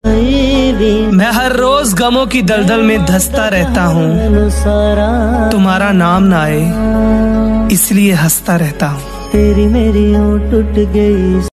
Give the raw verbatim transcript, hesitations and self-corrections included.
मैं हर रोज गमों की दलदल में धंसता रहता हूँ, तुम्हारा नाम ना आए इसलिए हंसता रहता हूँ। तेरी मेरी टूट गई।